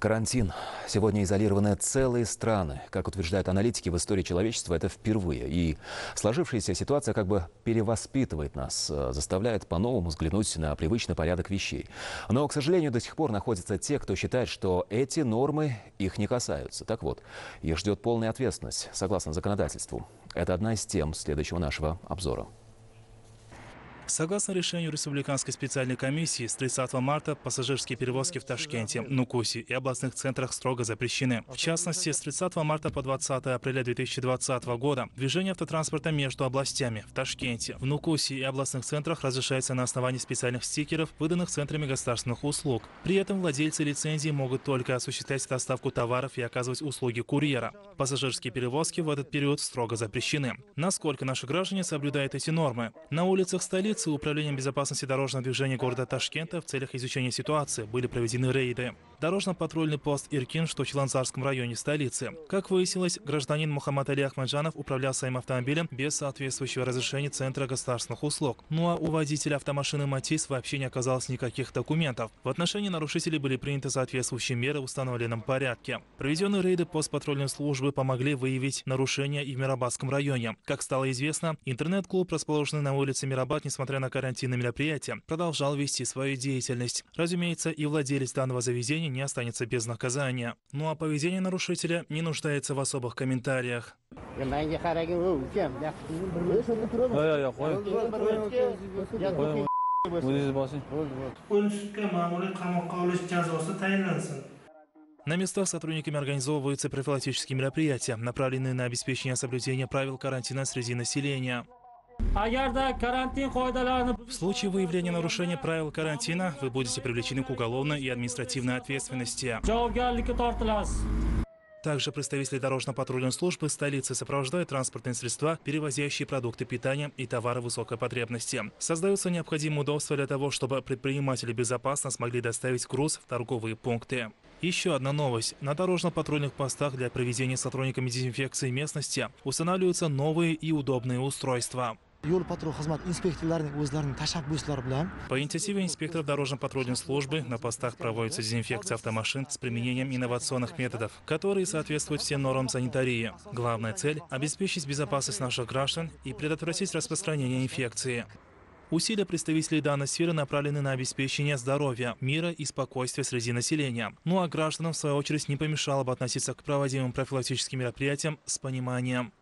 Карантин. Сегодня изолированы целые страны. Как утверждают аналитики, в истории человечества это впервые. И сложившаяся ситуация как бы перевоспитывает нас, заставляет по-новому взглянуть на привычный порядок вещей. Но, к сожалению, до сих пор находятся те, кто считает, что эти нормы их не касаются. Так вот, их ждет полная ответственность, согласно законодательству. Это одна из тем следующего нашего обзора. Согласно решению Республиканской специальной комиссии, с 30 марта пассажирские перевозки в Ташкенте, Нукусе и областных центрах строго запрещены. В частности, с 30 марта по 20 апреля 2020 года движение автотранспорта между областями в Ташкенте, в Нукусе и областных центрах разрешается на основании специальных стикеров, выданных центрами государственных услуг. При этом владельцы лицензии могут только осуществлять доставку товаров и оказывать услуги курьера. Пассажирские перевозки в этот период строго запрещены. Насколько наши граждане соблюдают эти нормы? На улицах столицы Управлением безопасности дорожного движения города Ташкента в целях изучения ситуации были проведены рейды. Дорожно-патрульный пост Иркин, что в Чиланзарском районе столицы. Как выяснилось, гражданин Мухаммад Али Ахмаджанов управлял своим автомобилем без соответствующего разрешения Центра государственных услуг. Ну а у водителя автомашины Матис вообще не оказалось никаких документов. В отношении нарушителей были приняты соответствующие меры в установленном порядке. Проведенные рейды постпатрульной службы помогли выявить нарушения и в Мирабадском районе. Как стало известно, интернет-клуб, расположенный на улице Мирабад, несмотря на карантинные мероприятия, продолжал вести свою деятельность. Разумеется, и владелец данного заведения не останется без наказания. Ну а поведение нарушителя не нуждается в особых комментариях. На местах сотрудниками организовываются профилактические мероприятия, направленные на обеспечение соблюдения правил карантина среди населения. В случае выявления нарушения правил карантина вы будете привлечены к уголовной и административной ответственности. Также представители дорожно-патрульной службы столицы сопровождают транспортные средства, перевозящие продукты питания и товары высокой потребности. Создаются необходимые удобства для того, чтобы предприниматели безопасно смогли доставить груз в торговые пункты. Еще одна новость. На дорожно-патруульных постах для проведения сотрудниками дезинфекции местности устанавливаются новые и удобные устройства. По инициативе инспекторов дорожно-патрульной службы на постах проводится дезинфекция автомашин с применением инновационных методов, которые соответствуют всем нормам санитарии. Главная цель – обеспечить безопасность наших граждан и предотвратить распространение инфекции. Усилия представителей данной сферы направлены на обеспечение здоровья, мира и спокойствия среди населения. Ну а гражданам, в свою очередь, не помешало бы относиться к проводимым профилактическим мероприятиям с пониманием.